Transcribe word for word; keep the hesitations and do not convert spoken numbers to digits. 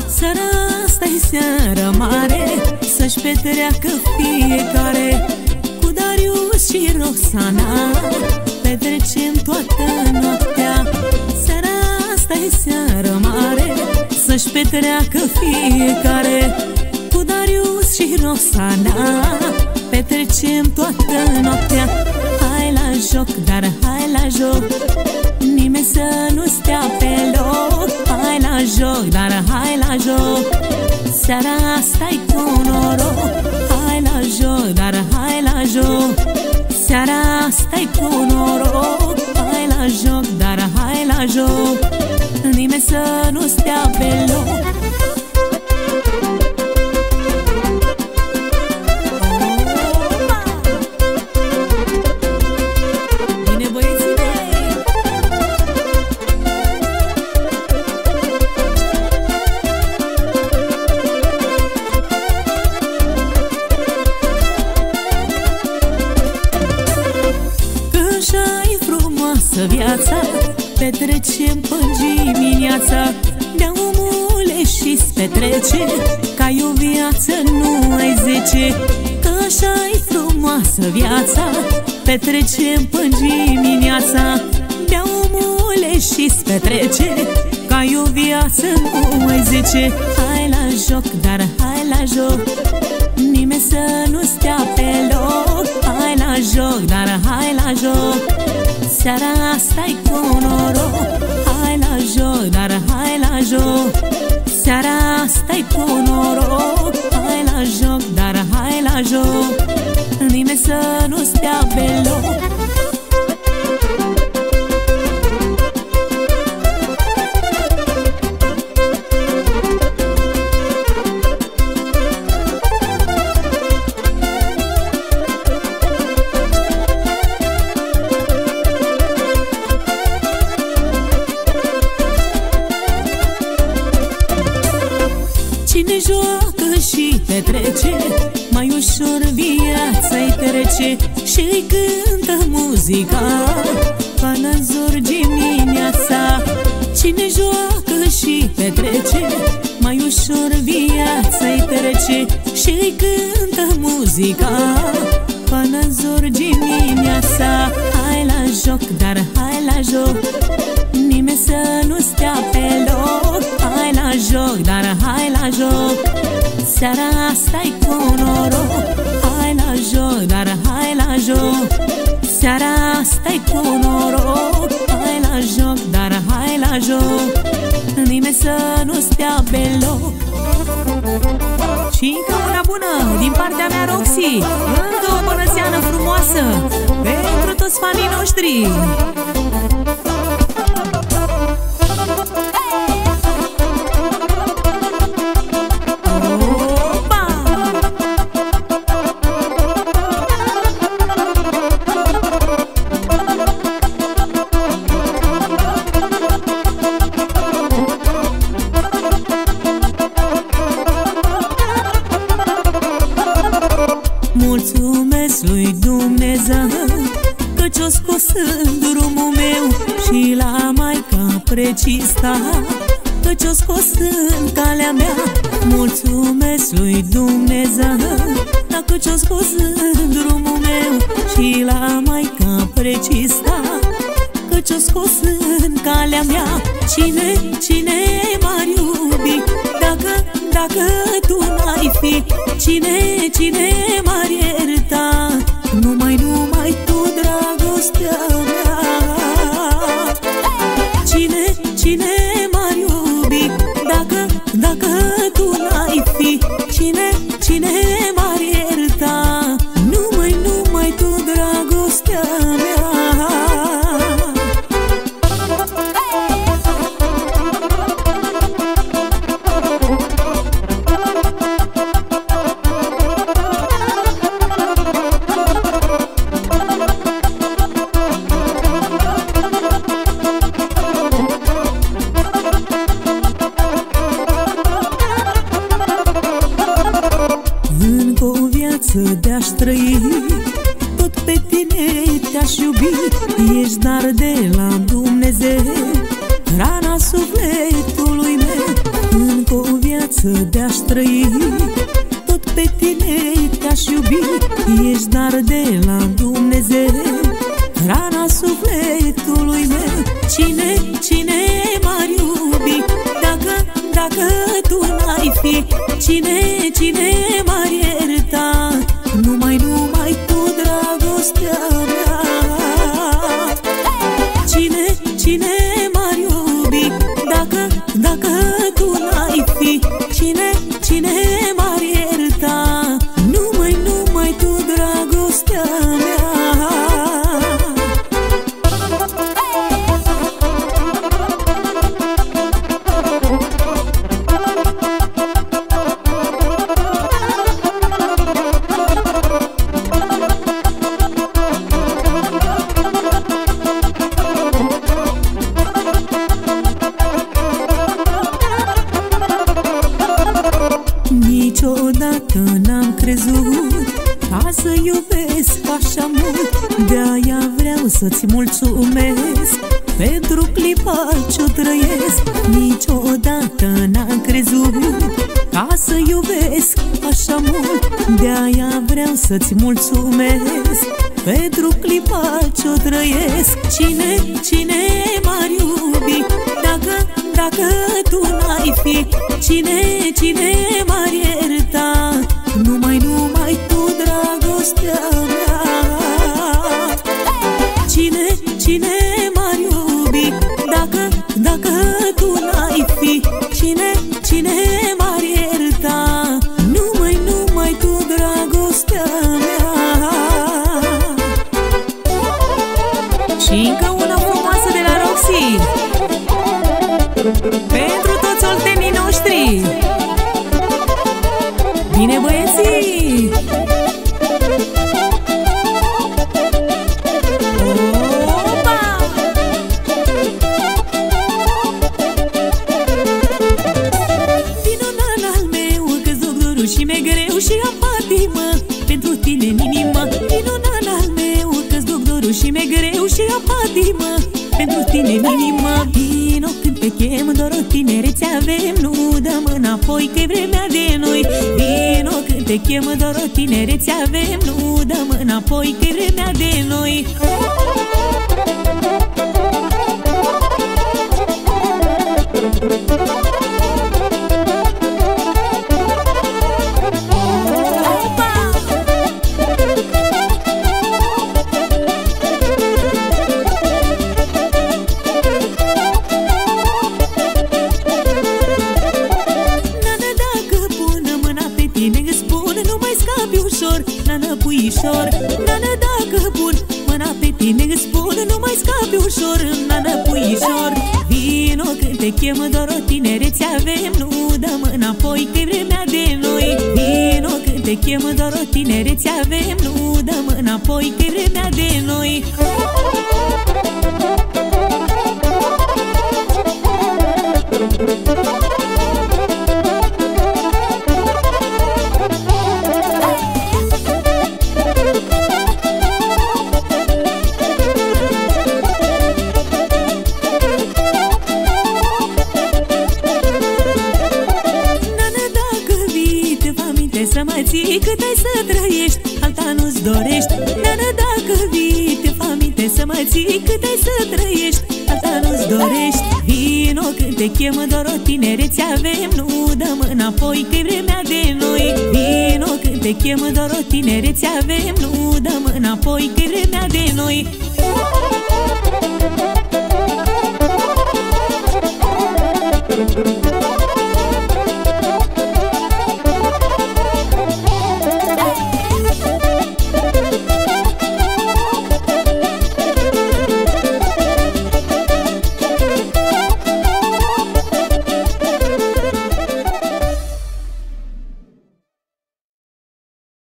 Seara asta-i seară mare, să-și petreacă fiecare. Cu Darius și Roxana petrecem toată noaptea. Seara asta-i seară mare, să-și petreacă fiecare. Cu Darius și Roxana petrecem toată noaptea. Hai la joc, dar hai la joc, nimeni să nu stea pe loc. Hai la joc, dar hai la joc, seara asta-i cu noroc. Hai la joc, dar hai la joc, seara asta-i cu noroc. Hai la joc, dar hai la joc, nimeni să nu stea pe loc. Viața petrecem până dimineața. De-a omule și-ți petrece, că ai o viață, nu ai zece. Că așa-i frumoasă viața, petrecem până dimineața. De-a omule și-ți petrece, că ai o viață, nu ai zece. Hai la joc, dar hai la joc, nimeni să nu stea pe loc. Hai la joc, dar hai la joc, seara asta-i cu noroc. Hai la joc, dar hai la joc, seara asta-i cu noroc. Hai la joc, dar hai la joc, nimeni să nu stea pe loc. Cine joacă și petrece, mai ușor viața-i trece. Și-i cântă muzica până-n zor dimineața. Cine joacă și petrece, mai ușor viața-i trece. Și-i cântă muzica până-n zor dimineața. Hai la joc, dar hai la joc, nimeni să nu stea pe loc. Hai la joc, dar hai la joc, seara asta-i cu noroc. Hai la joc, dar hai la joc, seara asta-i cu noroc. Hai la joc, dar hai la joc, nimeni să nu stea pe loc. Și încă una bună din partea mea, Roxy, încă o bănățeană frumoasă pentru toți fanii noștri. Mulțumesc lui Dumnezeu că ce-o scos în drumul meu și la Maica Precista că ce-o scos în calea mea. Mulțumesc lui Dumnezeu dacă ce-o scos în drumul meu și la Maica Precista că ce-o scos în calea mea. Cine, cine m-ar iubi dacă, dacă tu n-ai fi? Cine, cine m-ar ierta? Numai, numai tu, dragostea mea. Cine, cine m-ar iubi dacă, dacă tu n-ai fi? Cine, cine m-ar ierta? Numai, numai tu, dragostea mea. De-aș trăi, tot pe tine te-aș iubi. Ești dar de la Dumnezeu, rana sufletului meu. Încă o viață viață de-aș trăi, tot pe tine te-aș iubi. Ești dar de la Dumnezeu, hrana sufletului meu. Cine, cine m-ar iubi dacă, dacă tu n-ai fi? Cine, cine m-ar ierta? Numai, numai tu, dragostea mea. Cine, cine m-ar iubi dacă, dacă tu n-ai fi? Cine, cine m-ar ierta? Numai, numai tu, dragostea mea. Niciodată n-am crezut ca să iubesc așa mult. De-aia vreau să-ți mulțumesc pentru clipa ce-o trăiesc. Niciodată n-am crezut ca să iubesc așa mult. De-aia vreau să-ți mulțumesc pentru clipa ce-o trăiesc. Cine, cine m-ar iubi dacă, dacă tu n-ai fi? Cine, cine m-ar ierta? Numai, numai tu, dragostea mea. Cine, cine m-ar iubi dacă, dacă tu n-ai fi? Cine, cine m-ar ierta? Numai, numai tu, dragostea mea. Și încă una frumoasă de la Roxy pentru toți oltenii noștri. Bine, băieții! Opa! Vino, nan al meu, că-s doctorul și mi-e greu și am patimă pentru tine în inimă. Vino, nan al meu, că-s doctorul și mi-e greu și am patimă pentru tine în inimă. Vino când te chem, doar o tinerețe avem, nu dăm înapoi că-i vremea de noi. Vino când te chem, doar o tinerețe avem, nu dăm înapoi că-i vremea de noi. Nană, puișor, nană, dacă pun mâna pe tine, îți spun, nu mai scapi ușor. Nană, puișor, vino când te chem, doar o tinerețe avem, nu dăm înapoi că-i vremea de noi. Vino când te chem, doar o tinerețe avem, nu dăm înapoi că-i vremea de noi. Să mă ții cât ai să trăiești, alta nu-ți dorești. Nană, dacă vii, te fac minte să mă ții cât ai să trăiești, alta nu-ți dorești. Vino când te chem, doar o tinerețe avem, nu dăm înapoi că-i vremea de noi. Vino când te chem, doar o tinerețe avem, nu dăm înapoi că-i vremea de noi. Thank you.